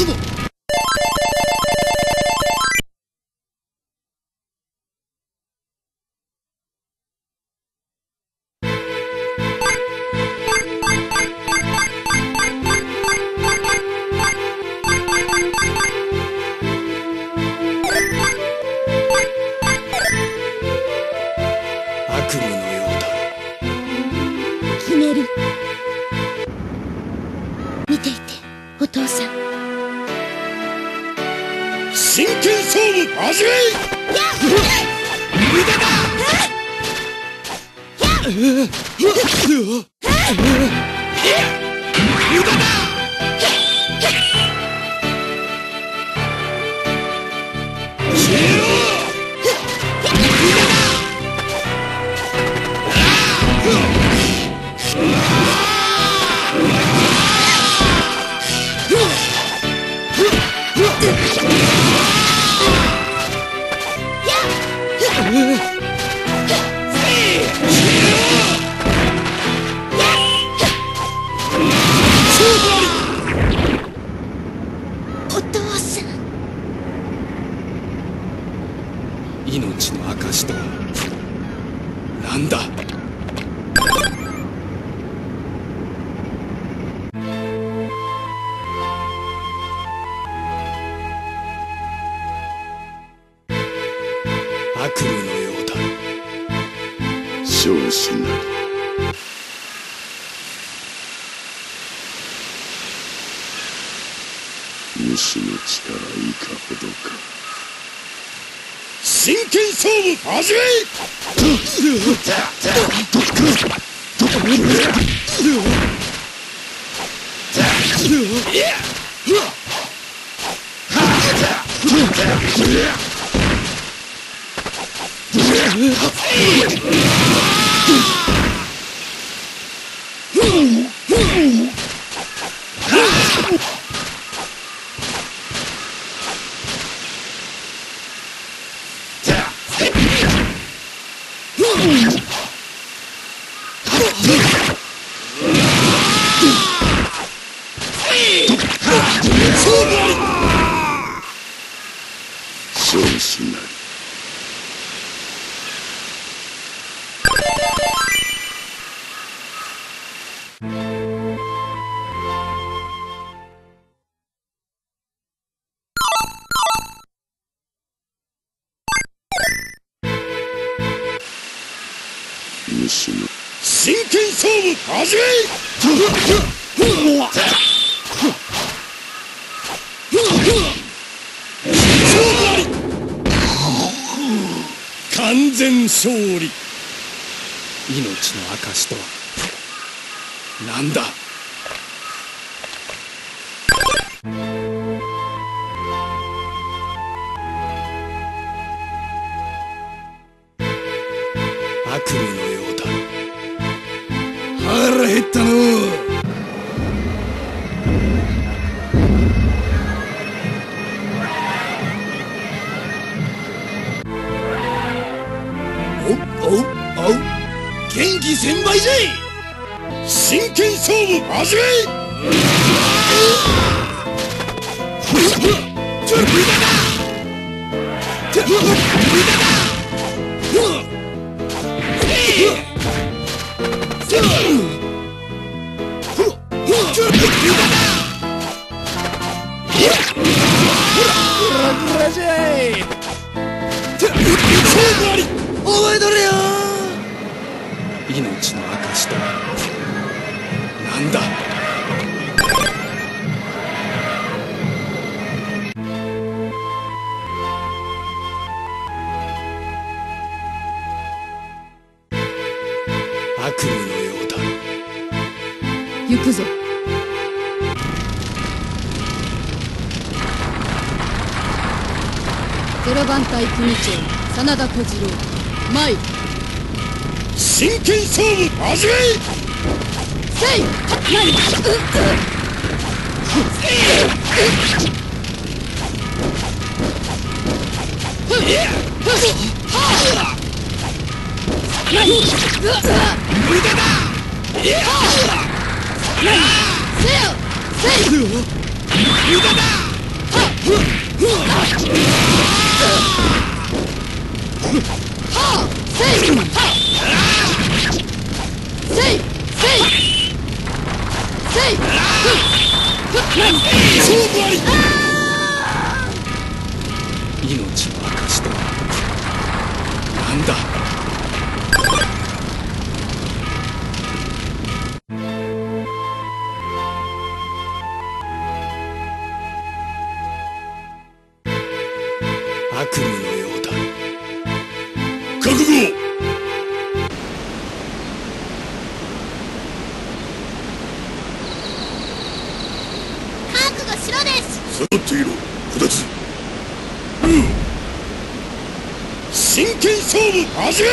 死ね。 悪夢のようだ。 決める。見ていて、お父さん。 真剣勝負始め。無駄だ。無駄だ。 お父さん。 命の証とは何だ。悪夢のようだ。 小子なり。主の力いかほどか。 真剣勝負始め。 小子なり。主の真剣勝負始め。完全勝利。命の証とは何だ。悪夢のようだ。腹減ったのう。おう元気千倍じゃい。真剣勝負始め。無駄だ。覚えとれよ。命の証とは何だ。悪夢のようだ。 行くぞ。0番隊組長真田小次郎参る。 真剣勝負始め。 せい。何。 無駄だ。 せよ。せい。 無駄だ。 命の証とはなんだ。悪夢のようだ。覚悟。 覚悟しろです。 下がっていろ、こたつ。真剣勝負始め。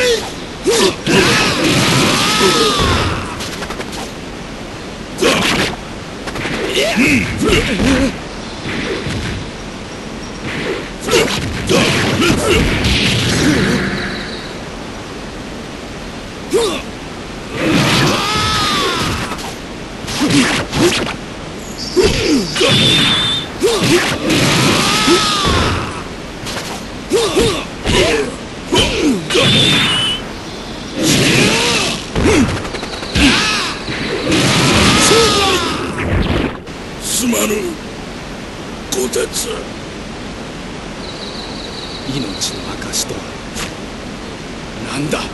すまぬ、こたつ。命の証とはなんだ。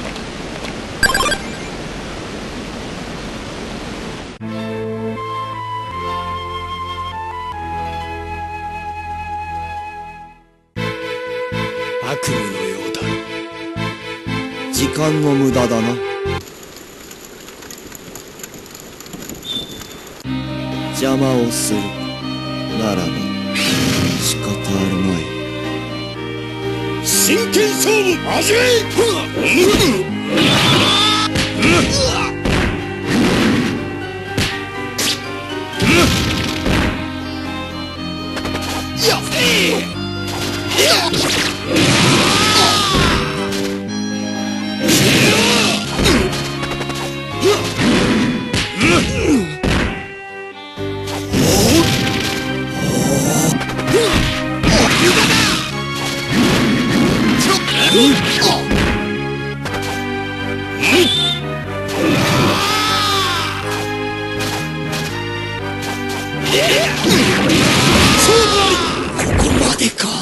悪夢のようだ。 時間の無駄だな。邪魔をするならば仕方あるまい。 真剣勝負始め。ここまでか。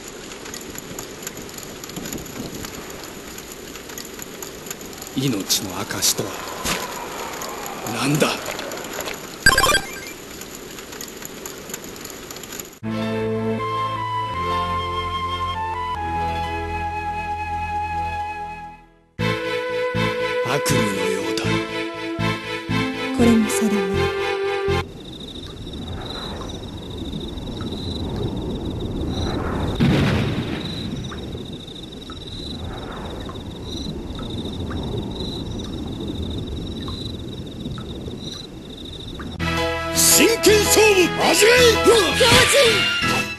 命の証とはなんだ。悪夢のようだ。 これも定め。 真剣勝負始め。 強靭。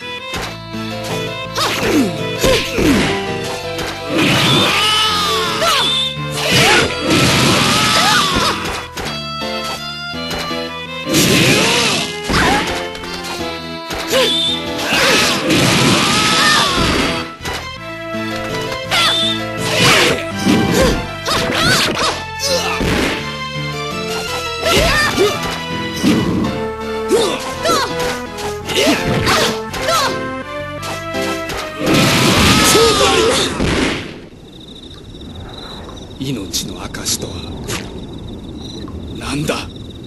命の証とはなんだ。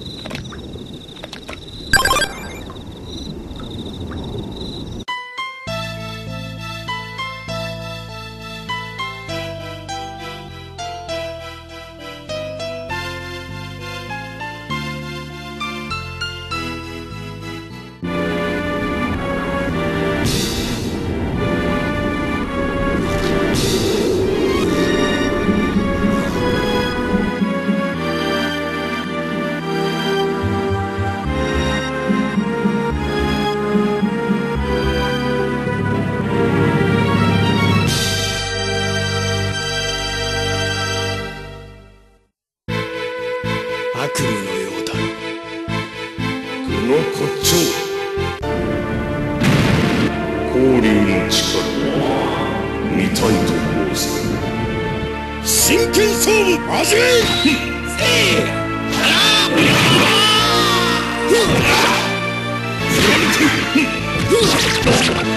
悪夢のようだ。この骨頂。 勝負始め。せい。